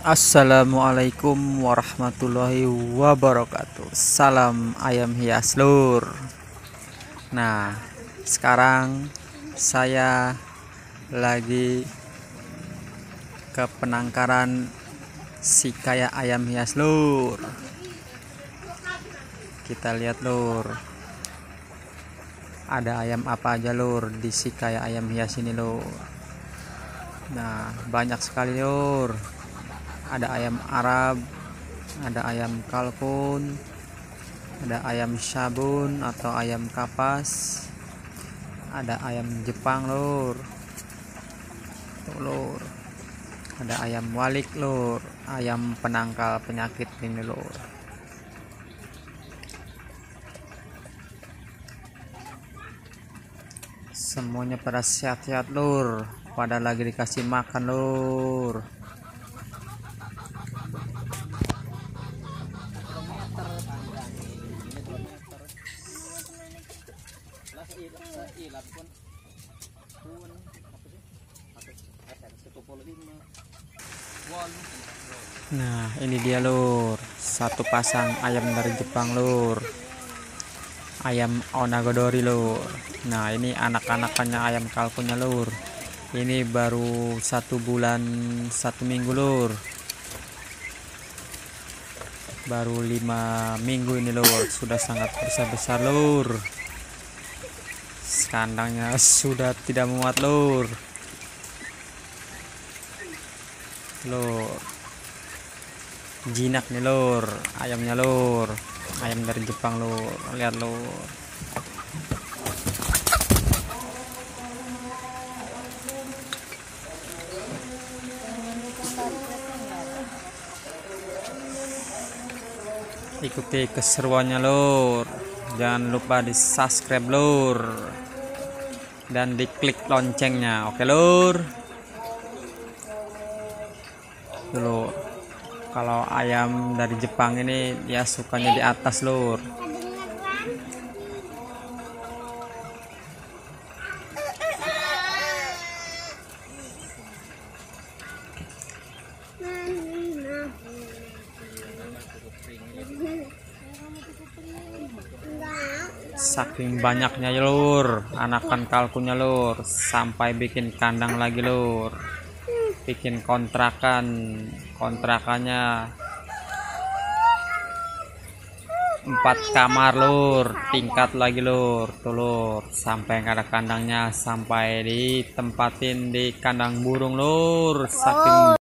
Assalamualaikum warahmatullahi wabarakatuh. Salam ayam hias lur. Nah, sekarang saya lagi ke penangkaran si kaya ayam hias lur. Kita lihat lur, ada ayam apa aja lur di si kaya ayam hias ini lur. Nah, banyak sekali lur. Ada ayam Arab, ada ayam kalkun, ada ayam sabun atau ayam kapas, ada ayam Jepang lur. Tuh lur, ada ayam walik lur, ayam penangkal penyakit ini lur. Semuanya pada sehat-sehat lur, pada lagi dikasih makan lur. Nah, ini dia lur, satu pasang ayam dari Jepang lur, ayam onagodori lur. Nah, ini anak-anakannya ayam kalkunnya lur. Ini baru 1 bulan 1 minggu lur, baru 5 minggu ini lur, sudah sangat besar-besar lur. Kandangnya sudah tidak muat lur. Jinak nih lur, ayamnya lur, ayam dari Jepang lur. Lihat lur, ikuti keseruannya lur. Jangan lupa di subscribe lur dan diklik loncengnya. Oke lur. Dulu kalau ayam dari Jepang ini dia sukanya di atas lur. Saking banyaknya lur, anakan kalkunnya lur, sampai bikin kandang lagi lur, bikin kontrakannya 4 kamar lur, tingkat lagi lur. Tuh lur, sampai nggak ada kandangnya, sampai ditempatin di kandang burung lur, saking